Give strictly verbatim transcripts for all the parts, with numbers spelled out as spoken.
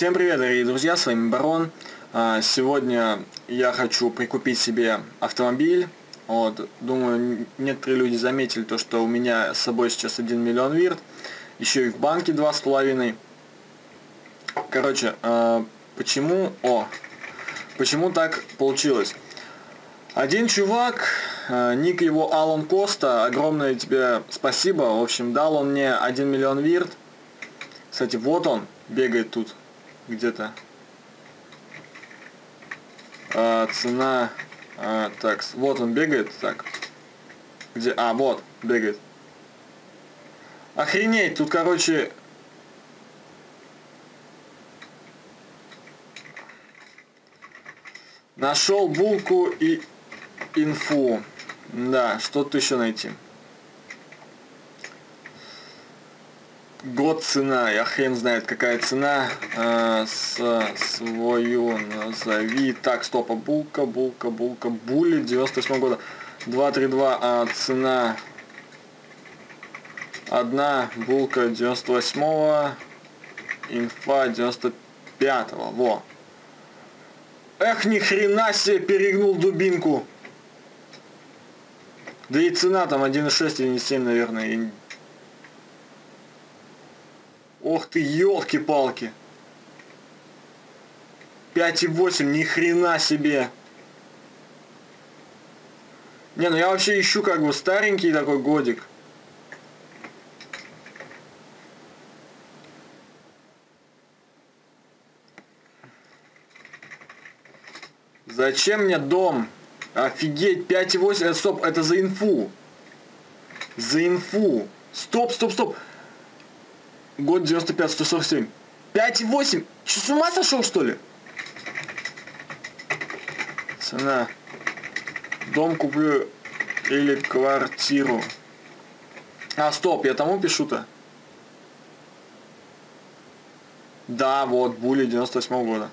Всем привет, дорогие друзья, с вами Барон. Сегодня я хочу прикупить себе автомобиль. Вот, думаю, некоторые люди заметили то, что у меня с собой сейчас один миллион вирт, еще и в банке два с половиной. Короче, почему, о, почему так получилось? Один чувак, ник его Алан Коста, огромное тебе спасибо. В общем, дал он мне один миллион вирт. Кстати, вот он бегает тут где-то. А, цена, а, так, вот он бегает, так. Где? А, вот, бегает. Охренеть, тут, короче... Нашел булку и инфу. Да, что тут еще найти? Год цена, я хрен знает какая цена. А, с, свою назови. Так, стоп, а булка, булка, булка, були девяносто восьмого года. два три два, а цена. Одна булка девяносто восьмого, инфа девяносто пятого, во. Эх, ни хрена себе, перегнул дубинку. Да и цена там один и шесть, один и семь, наверное. Ох ты, елки-палки. пять и восемь, ни хрена себе. Не, ну я вообще ищу как бы старенький такой годик. Зачем мне дом? Офигеть, пять и восемь, стоп, это за инфу. За инфу. Стоп, стоп, стоп. Год девяносто пять, сто сорок семь. пять и восемь. Че, с ума сошел, что ли? Цена. Дом куплю или квартиру. А, стоп, я тому пишу-то. Да, вот, були девяносто восьмого года.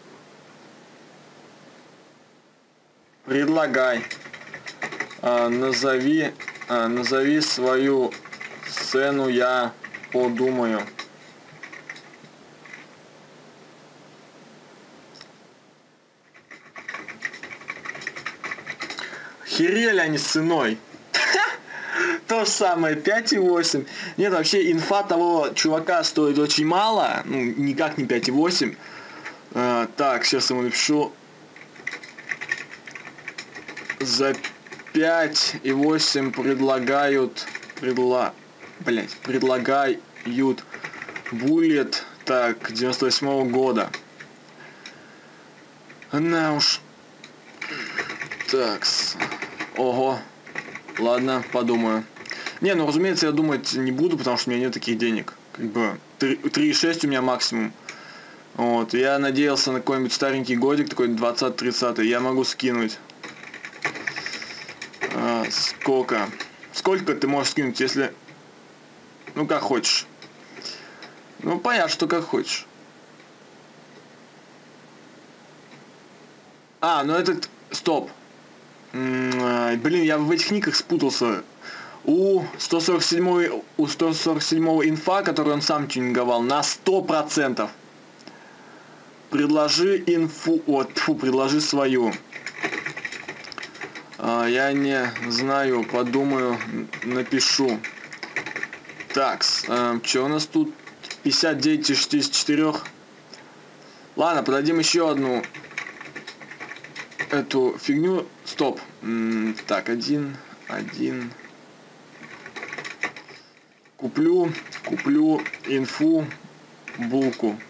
Предлагай. А, назови, а, назови свою цену, я подумаю. Херели они с ценой. То же самое, пять и восемь. Нет, вообще инфа того чувака стоит очень мало. Ну, никак не пять и восемь. А, так, сейчас ему напишу. За пять и восемь предлагают... Предла... Блять, предлагают буллет, так, девяносто восьмого года. На уж. Такс. Ого. Ладно, подумаю. Не, ну разумеется, я думать не буду, потому что у меня нет таких денег. Как бы три и шесть у меня максимум. Вот. Я надеялся на какой-нибудь старенький годик, такой двадцатый-тридцатый. Я могу скинуть. А, сколько? Сколько ты можешь скинуть, если... Ну, как хочешь. Ну, понятно, что как хочешь. А, ну этот... Стоп. М-м, блин, я в этих никах спутался. У сто сорок седьмого, у сто сорок седьмого инфа, который он сам тюнинговал, на сто процентов. Предложи инфу... Вот, фу, предложи свою. А, я не знаю, подумаю, напишу. Так, э, что у нас тут? пятьдесят девять из шестидесяти четырёх. Ладно, подадим еще одну эту фигню. Стоп. М-м, так, один, один. Куплю, куплю инфу, булку.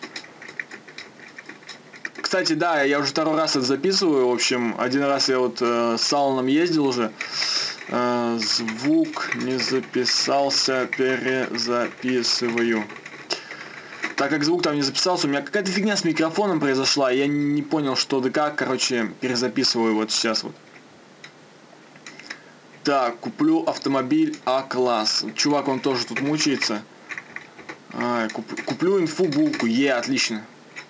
Кстати, да, я уже второй раз это записываю. В общем, один раз я вот э, с Аланом ездил уже. Э, звук не записался, перезаписываю. Так как звук там не записался, у меня какая-то фигня с микрофоном произошла. Я не понял, что да как. Короче, перезаписываю вот сейчас вот. Так, куплю автомобиль А-класс. Чувак, он тоже тут мучается. А, куп, куплю инфу, булку. Е, отлично.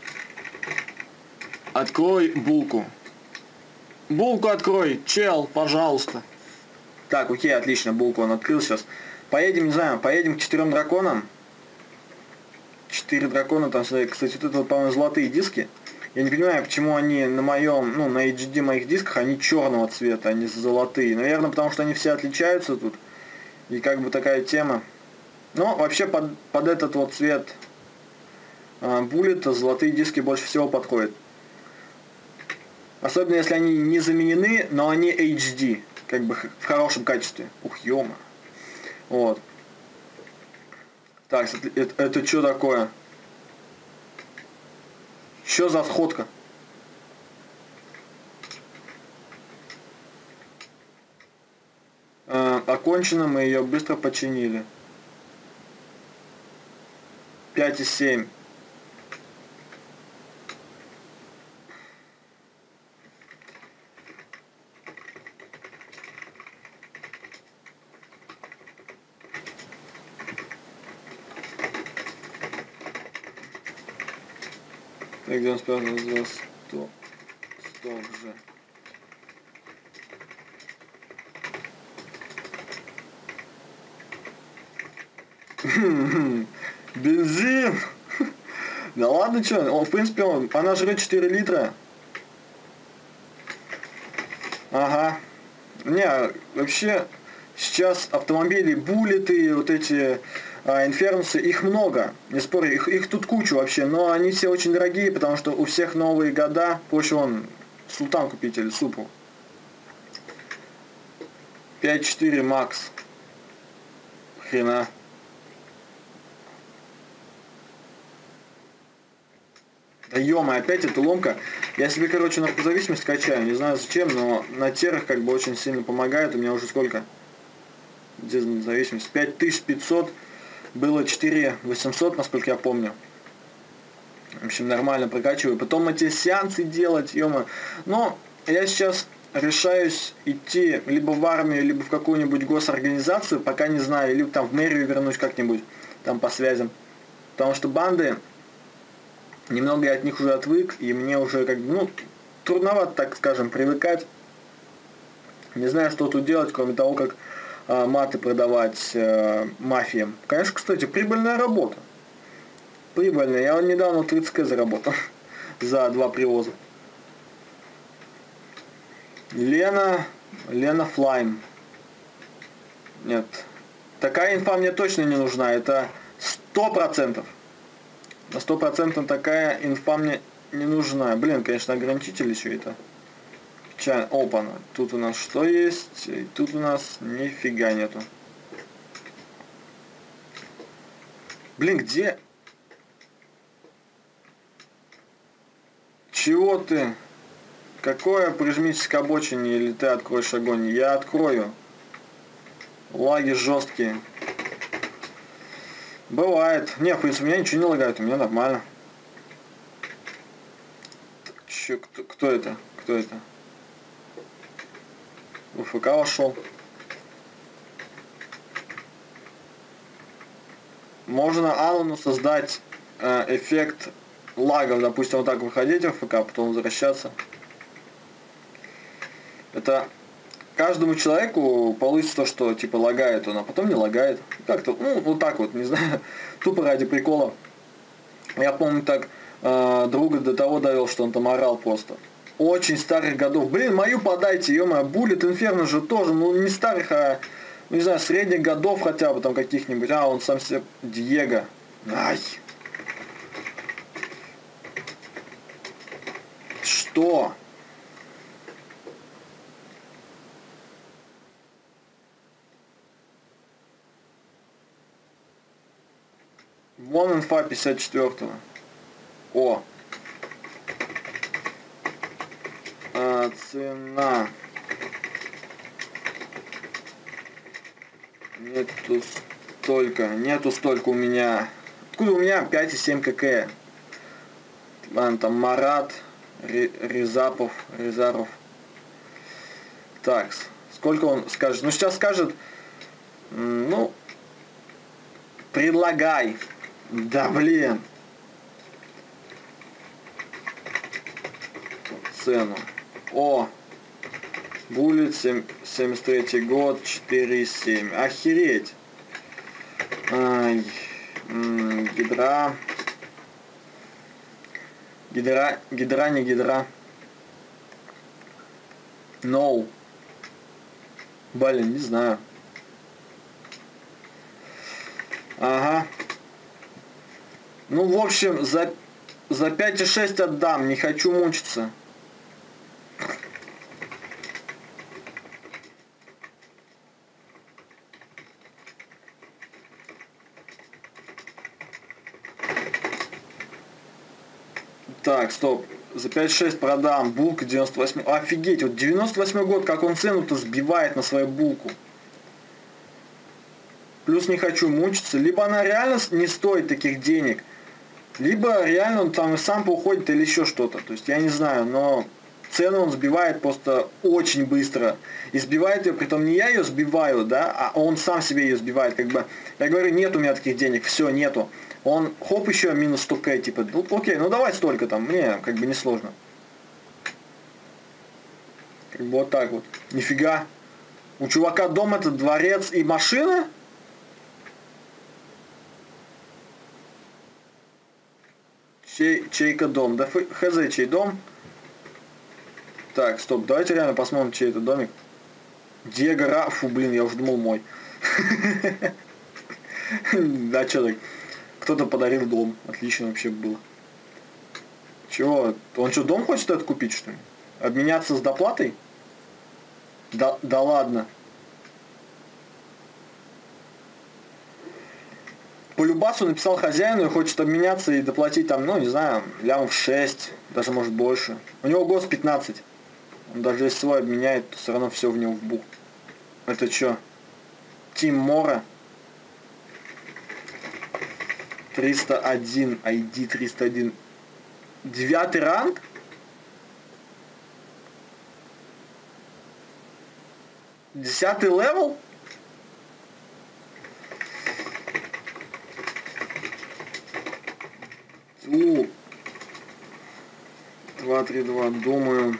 Открой булку. Булку открой, чел, пожалуйста. Так, окей, отлично, булку он открыл сейчас. Поедем, не знаю, поедем к четырем драконам. четыре дракона, там, кстати, вот это, вот, по-моему, золотые диски. Я не понимаю, почему они на моем, ну, на эйч ди моих дисках, они черного цвета, а не золотые. Наверное, потому что они все отличаются тут. И как бы такая тема. Но вообще под, под этот вот цвет э, буллета золотые диски больше всего подходят. Особенно если они не заменены, но они эйч ди. Как бы в хорошем качестве. Ух, ёма. Вот. Так, это, это, это что такое? Что за сходка? Э, окончено, мы ее быстро починили. пять и семь. Так, где он спрятал за сто? сто уже. Бензин! Да ладно, что? Он, в принципе, он, она жрет четыре литра. Ага. Не, вообще, сейчас автомобили, буллеты, вот эти а, инфернусы, их много. Не спорю, их, их тут куча вообще, но они все очень дорогие, потому что у всех новые года. Проще вон Султан купить или Супру. пять четыре Макс. Хрена. Да ё-моё, опять эта ломка. Я себе, короче, наркозависимость качаю. Не знаю зачем, но на терах как бы очень сильно помогает. У меня уже сколько? Где зависимость? пять тысяч пятьсот. Было четыре тысячи восемьсот, насколько я помню. В общем, нормально прокачиваю. Потом эти сеансы делать, ё-моё. Но я сейчас решаюсь идти либо в армию, либо в какую-нибудь госорганизацию, пока не знаю, либо там в мэрию вернусь как-нибудь, там по связям. Потому что банды, немного я от них уже отвык, и мне уже как бы, ну, трудновато, так скажем, привыкать. Не знаю, что тут делать, кроме того, как э, маты продавать э, мафиям. Конечно, кстати, прибыльная работа. Прибыльная. Я вот недавно тридцать тысяч заработал за два привоза. Лена, Лена Флайм. Нет. Такая инфа мне точно не нужна. Это сто процентов. На сто процентов такая инфа мне не нужна. Блин, конечно, ограничитель еще это. Чай. Опа. Тут у нас что есть? И тут у нас нифига нету. Блин, где? Чего ты? Какое прижмитесь к обочине или ты откроешь огонь? Я открою. Лаги жесткие. Бывает. Не, в принципе, у меня ничего не лагает, у меня нормально. Че, кто, кто это? Кто это? В ФК вошел. Можно Алану создать э, эффект лагов. Допустим, вот так выходить в ФК, потом возвращаться. Это каждому человеку получится то, что типа лагает он, а потом не лагает. Как-то, ну, вот так вот, не знаю, тупо ради прикола. Я помню так, э, друга до того довел, что он там орал просто. Очень старых годов. Блин, мою подайте, ё-моё, Буллет Инферно же тоже, ну не старых, а, ну, не знаю, средних годов хотя бы там каких-нибудь. А, он сам себе, Диего. Ай. Что? Вон инфа пятьдесят четвёртого. О. А, цена. Нету столько. Нету столько у меня. Откуда у меня пять и семь кк? Ладно, там Марат, Рязапов, Рязаров. Так, сколько он скажет? Ну, сейчас скажет, ну, предлагай. Да, блин. Цену. О, Буллет, семьдесят третий год, четыре и семь. Охереть. Ай, м-м, гидра. Гидра, гидра, не гидра. No. Блин, не знаю. Ага. Ну, в общем, за, за пять и шесть отдам, не хочу мучиться. Так, стоп. За пять шесть продам. Булка девяносто восемь. Офигеть, вот девяносто восьмой год, как он цену-то сбивает на свою булку. Плюс не хочу мучиться. Либо она реально не стоит таких денег, либо реально он там и сам уходит или еще что-то. То есть я не знаю, но цену он сбивает просто очень быстро. И сбивает ее, притом не я ее сбиваю, да, а он сам себе ее сбивает. Как бы, я говорю, нет у меня таких денег, все, нету. Он, хоп, еще минус сто кей, типа, ну, окей, ну давай столько там, мне как бы не сложно. Как бы вот так вот. Нифига. У чувака дом это дворец и машина? Чей, чей-ка дом? Да хз, чей дом? Так, стоп, давайте реально посмотрим, чей это домик. Диего Ра... Фу, блин, я уже думал мой. Да, что так? Кто-то подарил дом. Отлично вообще было. Чего? Он что, дом хочет это купить, что ли? Обменяться с доплатой? Да, да ладно. По любасу написал хозяину и хочет обменяться и доплатить там, ну, не знаю, лямов шесть, даже может больше. У него гос пятнадцать. Он даже если свой обменяет, то все равно все в него вбух. Это что? Тим Мора? триста один, ай ди триста один. Девятый ранг? Десятый левел? У. два три два, думаю.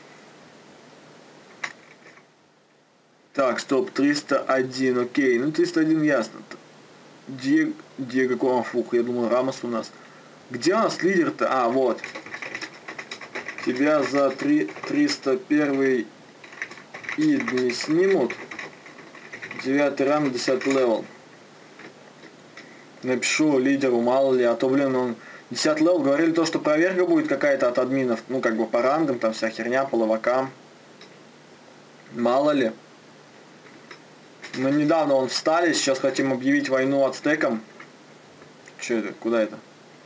Так, стоп, триста один, окей. Ну, триста один ясно. Диего, Диего Коафух, я думаю, Рамос у нас. Где у нас лидер-то? А, вот. Тебя за три, триста один ид не снимут. Девятый ранг, десятый левел. Напишу лидеру, мало ли, а то, блин, он... десятый левел, говорили то, что проверка будет какая-то от админов. Ну, как бы по рангам, там вся херня, по левакам. Мало ли. Мы недавно он встали, сейчас хотим объявить войну ацтекам. Че это? Куда это?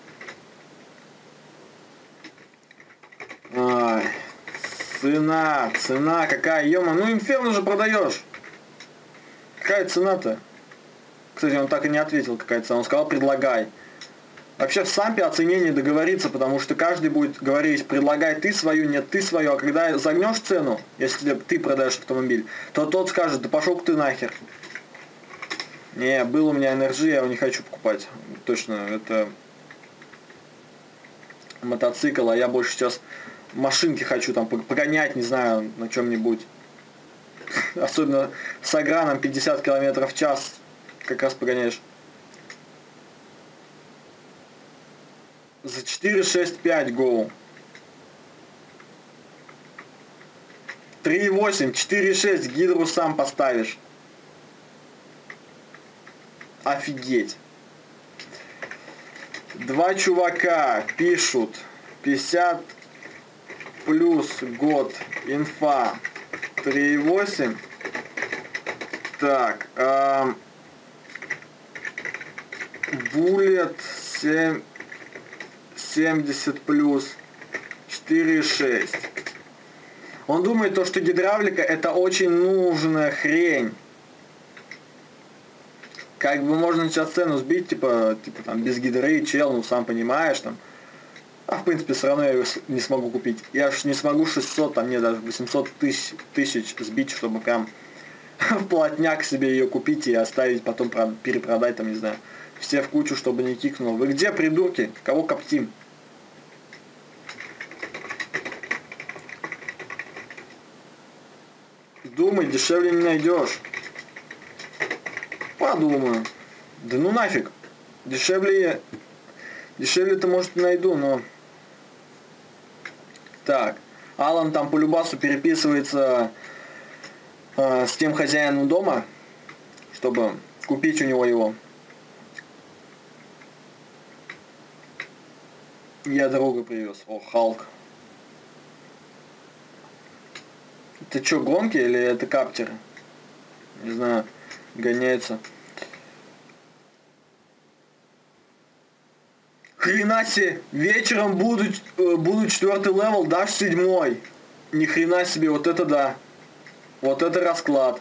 Ай, цена, цена какая, ё-мо, ну Инферно же продаешь. Какая цена-то? Кстати, он так и не ответил, какая цена. Он сказал, предлагай. Вообще в сампе о цене не договориться, потому что каждый будет говорить, предлагай ты свою, нет ты свою, а когда загнешь цену, если ты продаешь автомобиль, то тот скажет, да пошел ты нахер. Не, был у меня эн эр джи, я его не хочу покупать. Точно, это мотоцикл, а я больше сейчас машинки хочу там погонять, не знаю, на чем-нибудь. Особенно с аграном пятьдесят километров в час как раз погоняешь. За четыре шесть пять гоу. три восемь, четыре шесть гидру сам поставишь. Офигеть. Два чувака пишут пятьдесят плюс год инфа три восемь. Так. Эм, Буллет семь семьдесят плюс четыре шесть. Он думает то, что гидравлика это очень нужная хрень. Как бы можно сейчас цену сбить, типа, типа там без гидры, чел, ну сам понимаешь, там. А в принципе все равно я его не смогу купить. Я ж не смогу шестьсот, там, мне даже восемьсот тысяч, тысяч сбить, чтобы прям в плотняк себе ее купить и оставить, потом перепродать, там, не знаю. Все в кучу, чтобы не кикнул. Вы где, придурки? Кого коптим? Думай, дешевле не найдешь. Подумаю. Да ну нафиг. Дешевле... Дешевле-то, может, найду, но... Так, Алан там по любасу переписывается э, с тем хозяином дома, чтобы купить у него его. Я друга привез. О, Халк. Это что, гонки или это каптеры? Не знаю, гоняется. Хрена себе, вечером буду, буду четвертый левел, дашь седьмой. Ни хрена себе, вот это да. Вот это расклад.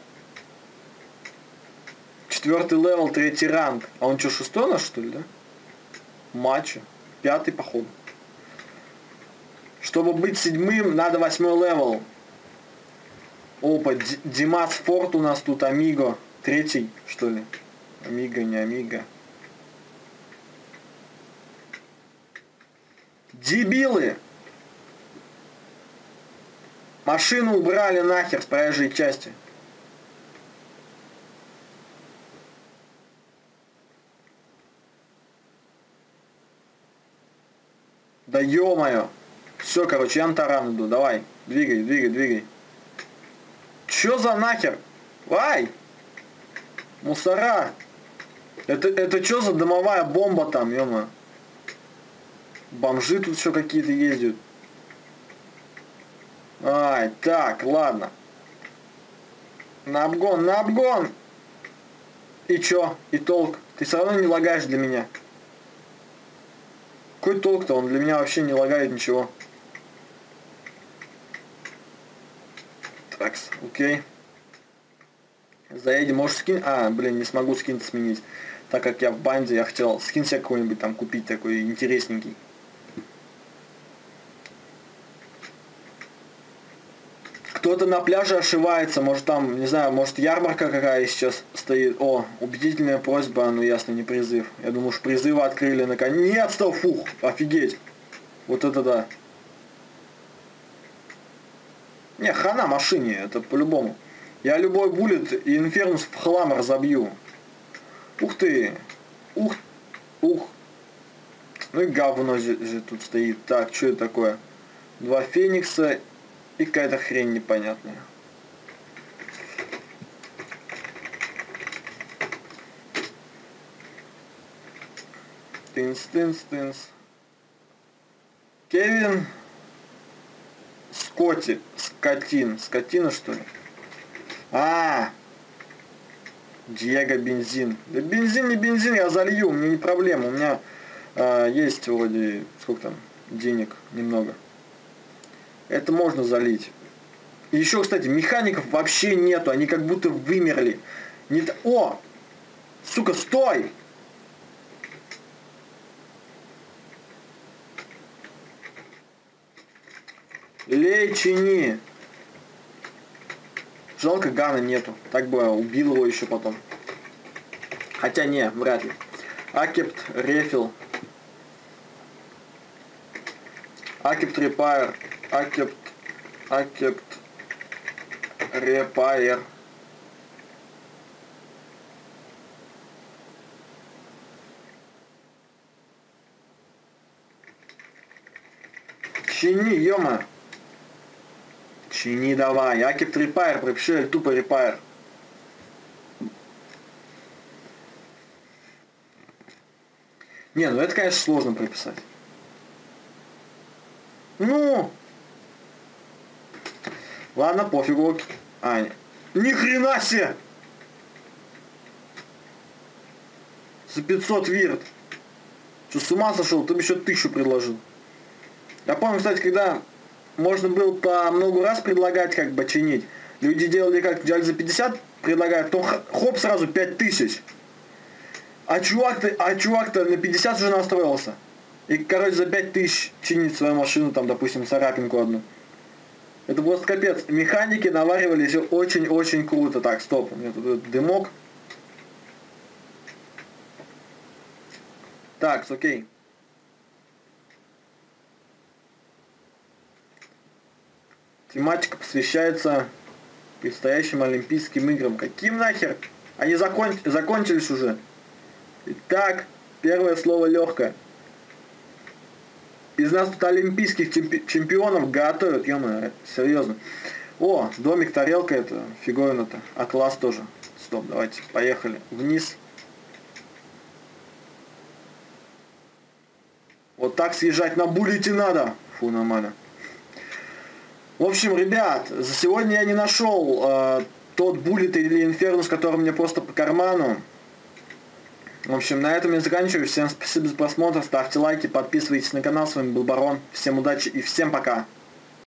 Четвертый левел, третий ранг. А он что, шестой у нас, что ли, да? Матча. Пятый, походу. Чтобы быть седьмым, надо восьмой левел. Опа, Димас Форт у нас тут, Амиго. Третий, что ли? Амиго, не Амиго. Дебилы! Машину убрали нахер с проезжей части. Да ё-моё! Все, короче, я на таран иду. Давай, двигай, двигай, двигай. Чё за нахер? Ай! Мусора! Это, это чё за дымовая бомба там, ё-моё? Бомжи тут еще какие-то ездят. Ай, так, ладно. На обгон, на обгон! И чё? И толк? Ты все равно не лагаешь для меня. Какой толк-то? Он для меня вообще не лагает ничего. Так, окей. Заедем, можешь скин... А, блин, не смогу скин сменить. Так как я в банде, я хотел скин себе какой-нибудь там купить, такой интересненький. Кто-то на пляже ошивается, может там, не знаю, может ярмарка какая сейчас стоит. О, убедительная просьба, ну ясно, не призыв. Я думаю, что призывы открыли наконец-то, фух, офигеть. Вот это да. Не, хана машине, это по-любому. Я любой буллет и инфернус в хлам разобью. Ух ты. Ух. Ух. Ну и говно же, же тут стоит. Так, что это такое? Два феникса и какая-то хрень непонятная. Тынс, тынс, тынс. Кевин Скотти. Скотин. Скотина, что ли? А, Диего бензин. Да бензин не бензин, я залью, мне не проблема. У меня э, есть вроде, сколько там, денег немного. Это можно залить. И еще, кстати, механиков вообще нету, они как будто вымерли. Не т... О! Сука, стой! Лей, чини. Жалко, Гана нету. Так бы убил его еще потом. Хотя не, вряд ли. Акепт, рефил. Акепт, репайр. Акепт, акепт, репайр. Чини, ёма. Чини давай. Акепт, репайр. Пропиши тупо репайр. Не, ну это, конечно, сложно прописать. Ну! Ладно, пофигу. А, ни хрена себе! За пятьсот вирт. Что, с ума сошел? Ты бы еще тысячу предложил. Я помню, кстати, когда можно было по много раз предлагать, как бы чинить. Люди делали как, делали за пятьдесят, предлагают, то хоп, сразу пять тысяч. А чувак-то, а чувак-то на пятьдесят уже настроился. И, короче, за пять тысяч чинить свою машину, там, допустим, царапинку одну. Это просто капец. Механики наваривали все очень-очень круто. Так, стоп, у меня тут дымок. Так, окей. Тематика посвящается предстоящим Олимпийским играм. Каким нахер? Они закон... закончились уже. Итак, первое слово легкое. Из нас тут олимпийских чемпионов готовят, ё-моё, серьезно. О, домик, тарелка, это фиговина-то. А класс тоже. Стоп, давайте, поехали. Вниз. Вот так съезжать на буллете надо. Фу, нормально. В общем, ребят, за сегодня я не нашел э, тот буллет или инфернус, который мне просто по карману. В общем, на этом я заканчиваю. Всем спасибо за просмотр. Ставьте лайки, подписывайтесь на канал. С вами был Барон. Всем удачи и всем пока.